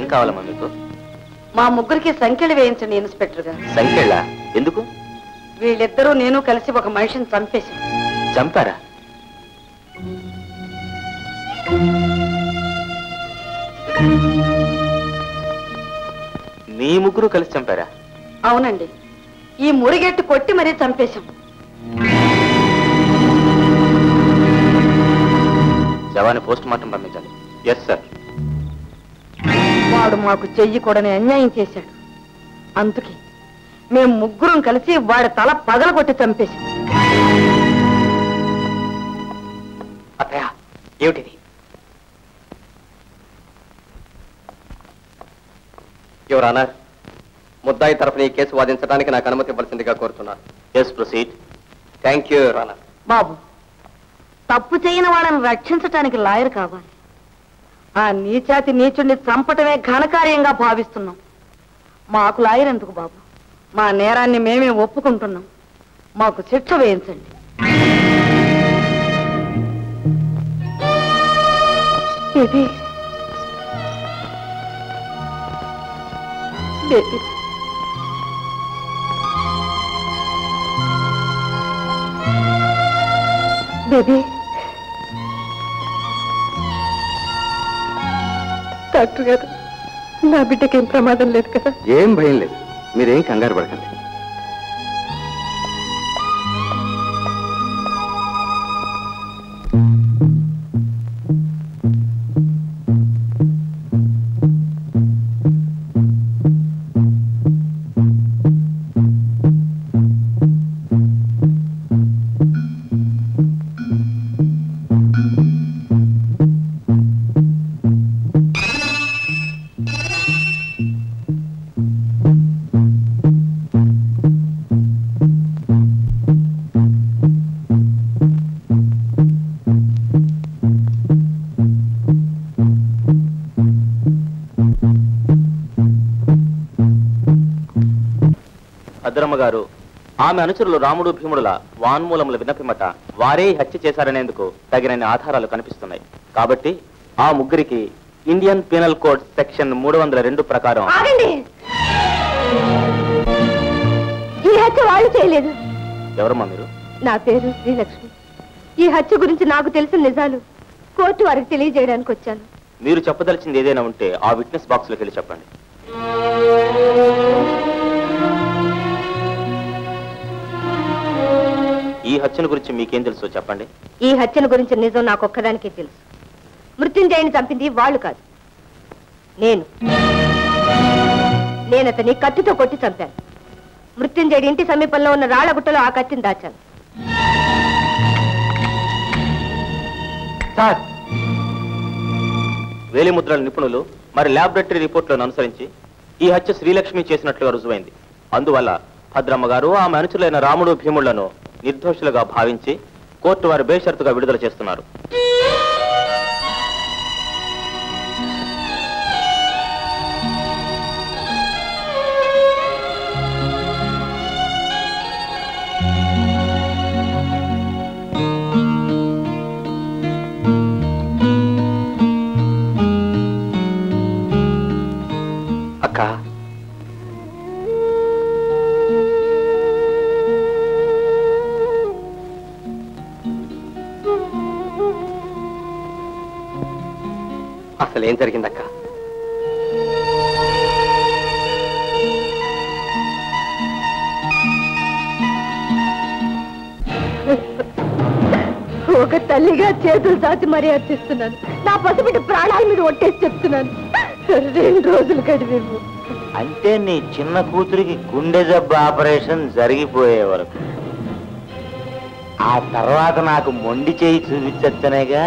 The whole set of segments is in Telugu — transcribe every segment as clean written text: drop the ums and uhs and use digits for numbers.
కావాలమ్మా మీకు? మా ముగ్గురికి సంఖ్యలు వేయించండి ఇన్స్పెక్టర్ గారు. సంఖ్యలా? ఎందుకు? వీళ్ళిద్దరూ నేను కలిసి ఒక మనిషిని చంపేశాం. చంపారా? మీ ముగ్గురు కలిసి చంపారా? అవునండి, ఈ మురిగెట్టు కొట్టి మరీ చంపేశాం. శవాన్ని పోస్ట్ మార్టం పంపించాలి. Yes sir. వాడు మాకు చెయ్యి కూడానే అన్యాయం చేశాడు. అందుకే మేము ముగ్గురం కలిసి వాడి తల పగలగొట్టి చంపేశాం. అత్తయ్య, ఏమిటిది? యువర్ ఆనర్, ముద్దాయి తరఫున ఈ కేసు వాదించడానికి నాకు అనుమతి ఇవ్వాల్సిందిగా కోరుతున్నాను. Yes, proceed. Thank you your honour. బాబు, తప్పు చేయని వాళ్ళని రక్షించటానికి లాయర్ కావాలి. ఆ నీచాతి నీచుడిని చంపటమే ఘనకార్యంగా భావిస్తున్నాం. మాకు లాయర్ ఎందుకు బాబు? మా నేరాన్ని మేమే ఒప్పుకుంటున్నాం. మాకు శిక్ష వేయించండి. Baby, baby, baby. డాక్టర్ గారు, నా బిడ్డకేం ప్రమాదం లేదు కదా? ఏం భయం లేదు, మీరేం కంగారు పడకండి. భద్రమ్మ గారు, ఆమె అనుచరులు రాముడు భీముడుల వాన్మూలముల విన్నపిమట వారే హత్య చేశారనేందుకు తగినన్ని ఆధారాలు కనిపిస్తున్నాయి. కాబట్టి ఆ ముగ్గురికి ఇండియన్ పీనల్ కోడ్ సెక్షన్ 302 ప్రకారం. ఈ హత్య వాళ్ళు చేయలేదు. ఎవరమ్మా మీరు? నా పేరు శ్రీలక్ష్మి. ఈ హత్య గురించి నాకు తెలిసిన నిజాలు కోర్టు వారికి తెలియజేయడానికి వచ్చాను. మీరు చెప్పదలిచింది ఏదైనా ఉంటే ఆ విట్నెస్ బాక్స్ లోకి వెళ్ళి చెప్పండి. ఈ హత్యను గురించి మీకేం తెలుసో చెప్పండి. ఈ హత్యను గురించి నిజం నాకొక్కదానికే తెలుసు. మృత్యుంజయని చంపింది వాళ్ళు కాదు, నేను అతన్ని కత్తితో కొట్టి చంపాను. మృత్యుంజయుడి ఇంటి సమీపంలో ఉన్న రాళ్లగుట్టలో ఆ కత్తిని దాచాను. సార్, వేలిముద్రల నిపుణులు మరి ల్యాబొరేటరీ రిపోర్ట్లను అనుసరించి ఈ హత్య శ్రీలక్ష్మి చేసినట్లుగా రుజువైంది. అందువల్ల భద్రమ్మ గారు ఆమె అనుచరులైన రాముడు భీముళ్లను నిర్దోషులుగా భావించి కోర్టు వారు బేషరతుగా విడుదల చేస్తున్నారు. అక్క, అసలు ఏం జరిగిందక్క? ఒక తల్లిగా చేతులు దాచి మరీ అర్చిస్తున్నాను. నా పసిబిడ్డ ప్రాణాల మీద ఒట్టేసి చెప్తున్నాను. 2 రోజులు గడివేమో. అంటే నీ చిన్న కూతురికి గుండె జబ్బు ఆపరేషన్ జరిగిపోయే వరకు. ఆ తర్వాత నాకు మొండి చేయి చూపించచ్చనేగా.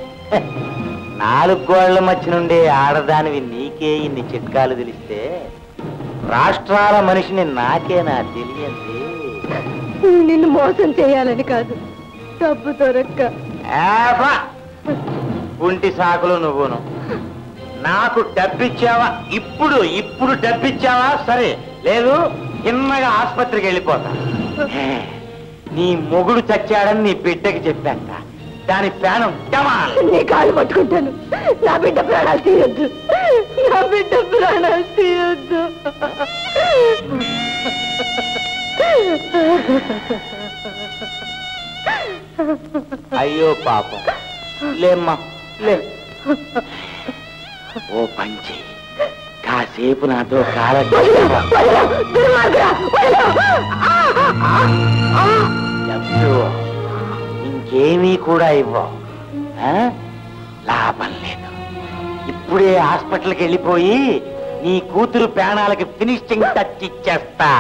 4 గోళ్ల మధ్య నుండి ఆడదానివి నీకే ఇన్ని చిట్కాలు తెలిస్తే రాష్ట్రాల మనిషిని నాకేనా తెలియంది? నిన్ను మోసం చేయాలని కాదు, డబ్బు దొరక్క. కుంటి సాకులు నువ్వును. నాకు డబ్బిచ్చావా? ఇప్పుడు డబ్బిచ్చావా? సరే, లేదు చిన్నగా ఆసుపత్రికి వెళ్ళిపోతా. నీ మొగుడు చచ్చాడని నీ బిడ్డకి చెప్పాక దాని ప్రాణం నీ కాళ్ళు పట్టుకుంటాను. నా బిడ్డ ప్రాణాలు తీయొద్దు. నా బిడ్డ ప్రాణాలు తీయొద్దు. అయ్యో పాపం, లేమ్మా లే. ఓ పంచి, కాసేపు నాతో ఇంకేమీ కూడా ఇవ్వవు. లాభం లేదు. ఇప్పుడే హాస్పిటల్కి వెళ్ళిపోయి నీ కూతురు ప్రాణాలకి ఫినిషింగ్ టచ్ ఇచ్చేస్తా.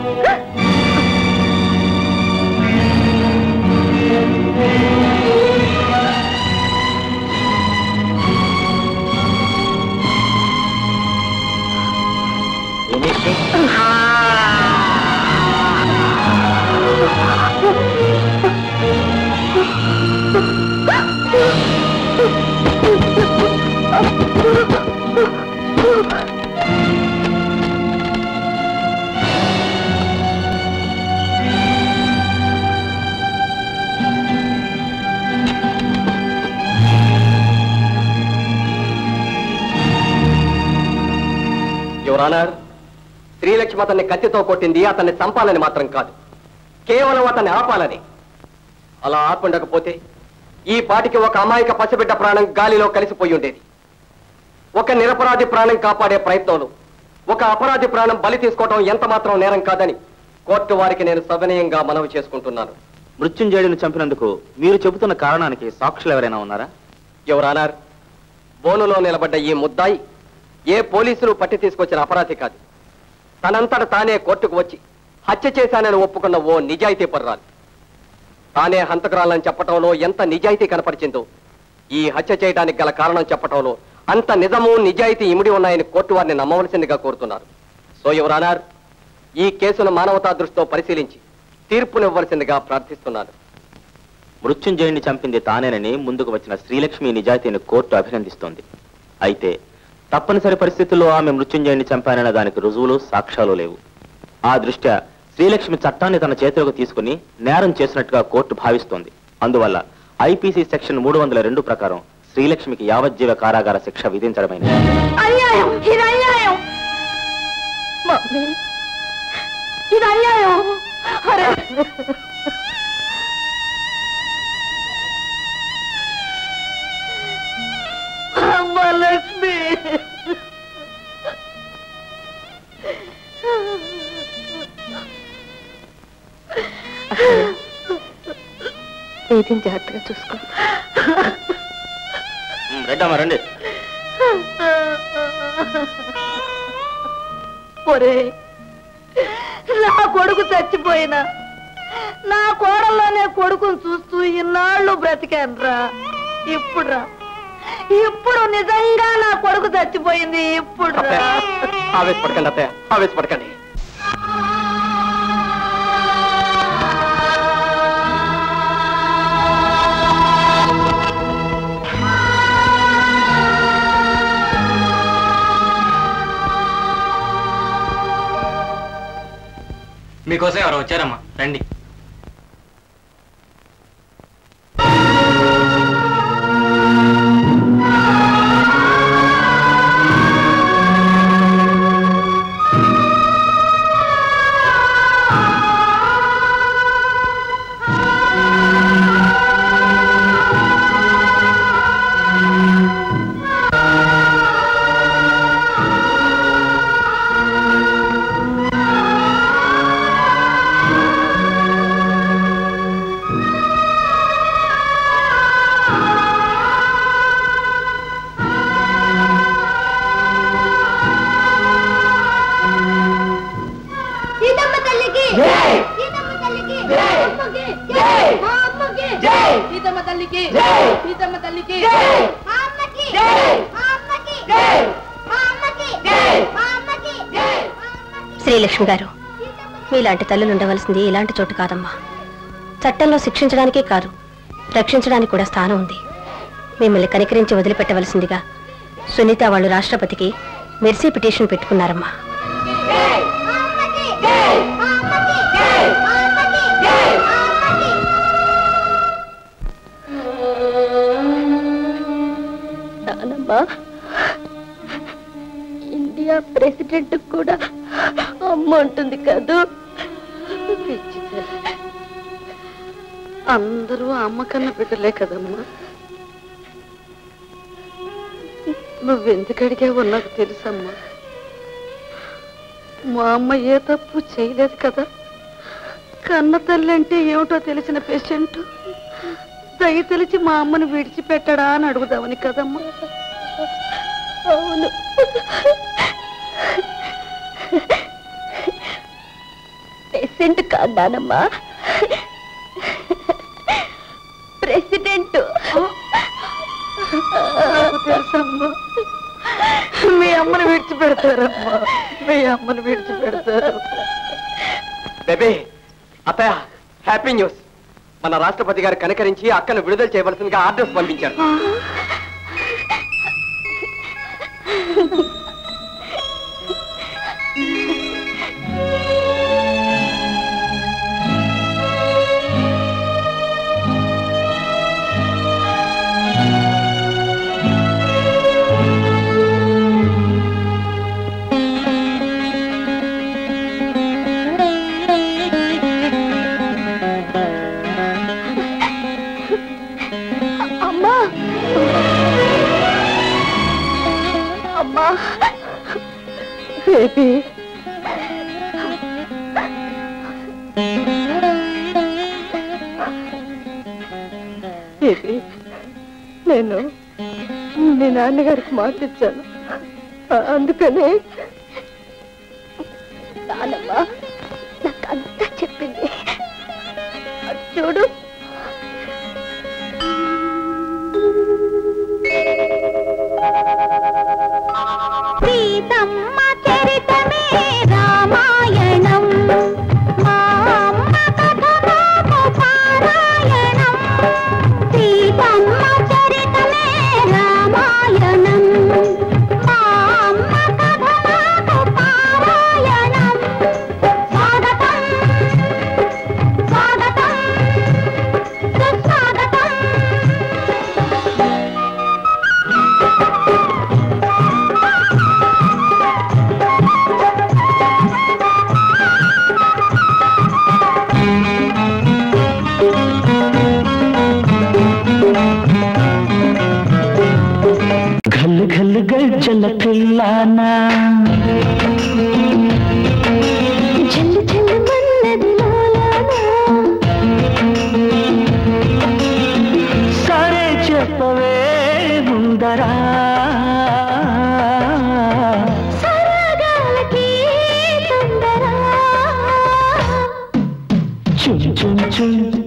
యువర్ ఆనర్, శ్రీలక్ష్మి అతన్ని కత్తితో కొట్టింది అతన్ని చంపాలని మాత్రం కాదు, కేవలం అతన్ని ఆపాలని. అలా ఆపుండకపోతే ఈ పాటికి ఒక అమాయక పసిబిడ్డ ప్రాణం గాలిలో కలిసిపోయి ఉండేది. ఒక నిరపరాధి ప్రాణం కాపాడే ప్రయత్నంలో ఒక అపరాధి ప్రాణం బలి తీసుకోవడం ఎంత మాత్రం నేరం కాదని కోర్టు వారికి నేను సవినయంగా మనవి చేసుకుంటున్నాను. మృత్యుంజయుడిని చంపినందుకు మీరు చెబుతున్న కారణానికి సాక్షులు ఎవరైనా ఉన్నారా? యువర్ ఆనర్, బోనులో నిలబడ్డ ఈ ముద్దాయి ఏ పోలీసులు పట్టి తీసుకొచ్చిన అపరాధి కాదు. తనంతట తానే కోర్టుకు వచ్చి హత్య చేశానని ఒప్పుకున్న ఓ నిజాయితీ పర్రాలు. తానే హంతకురాలని చెప్పటంలో ఎంత నిజాయితీ కనపరిచిందో ఈ హత్య చేయడానికి గల కారణం చెప్పటంలో అంత నిజము నిజాయితీ ఇమిడి ఉన్నాయని కోర్టు వారిని నమ్మవలసిందిగా కోరుతున్నారు. సో యువర్ ఆనర్, ఈ కేసును మానవతా దృష్టితో పరిశీలించి తీర్పునివ్వవలసిందిగా ప్రార్థిస్తున్నాను. మృత్యుంజయుడిని చంపింది తానేనని ముందుకు వచ్చిన శ్రీలక్ష్మి నిజాయితీని కోర్టు అభినందిస్తోంది. అయితే తప్పనిసరి పరిస్థితుల్లో ఆమె మృత్యుంజయుడిని చంపానన్న దానికి రుజువులు సాక్ష్యాలు లేవు. ఆ దృష్ట్యా శ్రీలక్ష్మి చట్టాన్ని తన చేతిలోకి తీసుకుని నేరం చేసినట్టుగా కోర్టు భావిస్తోంది. అందువల్ల ఐపీసీ సెక్షన్ 302 ప్రకారం శ్రీలక్ష్మికి యావజ్జీవ కారాగార శిక్ష విధించడమైనది. అన్యాయం, ఇది అన్యాయం. మమ్మీ, ఇది అన్యాయం. అరే అమ్మ లక్ష్మి, ఏది జాగ్రత్తగా చూసుకో. రెడ్డమ్మా రండి. ఒరే, నా కొడుకు చచ్చిపోయినా నా కోడల్లోనే కొడుకుని చూస్తూ ఇన్నాళ్ళు బ్రతికానురా. ఇప్పుడు నిజంగా నా కొడుకు చచ్చిపోయింది. ఇప్పుడు ఆవేశపడకండి అత్తయ్య, ఆవేశపడకండి. మీకోసం ఎవరు వచ్చారమ్మా, రండి. శ్రీలక్ష్మి గారు, మీలాంటి తల్లులు ఉండవలసింది ఇలాంటి చోటు కాదమ్మా. చట్టంలో శిక్షించడానికే కాదు, రక్షించడానికి కూడా స్థానం ఉంది. మిమ్మల్ని కనికరించి వదిలిపెట్టవలసిందిగా సునీత వాళ్ళు రాష్ట్రపతికి మెర్సీ పిటిషన్ పెట్టుకున్నారమ్మా. ప్రెసిడెంట్ కూడా అమ్మ ఉంటుంది కదూ. అందరూ అమ్మ కన్నా బిడ్డలే కదమ్మా. నువ్వెందుకు అడిగావో నాకు తెలుసమ్మా. మా అమ్మ ఏ తప్పు చేయలేదు కదా. కన్న తల్లి అంటే ఏమిటో తెలిసిన పేషెంట్ దయ తెలిసి మా అమ్మను విడిచిపెట్టడా అని అడుగుదామని కదమ్మా. అవును, పేషెంట్ కాదానమ్మా, ప్రెసిడెంట్. తెలుసమ్మా, మీ అమ్మను విడిచిపెడతారమ్మా, మీ అమ్మను విడిచిపెడతారు. బేబీ, అత్తయ్య, హ్యాపీ న్యూస్. మన రాష్ట్రపతి గారు కనికరించి అక్కను విడుదల చేయవలసిందిగా ఆర్డర్స్ పంపించారు. అమ్మా, అమ్మా, బేబీ, బేబీ, నేను మీ నాన్నగారికి మాట ఇచ్చాను. అందుకని నానమ్మా నాకంతా చెప్పింది. అటు చూడు. సీతమ్మ చరితమే రామాయణం, మా అమ్మ కథ మాకు పారాయణం. సీతమ్మ చరితమే రామాయణం, మా అమ్మ కథ మాకు పారాయణం. స్వాగతం స్వాగతం సుస్వాగతం. घल घल गजल पिल्लाना झल झल मन्नद लालाना, सारे చెప్పవే ముందరా సరగాలకి తొందర. చుం చుం చుం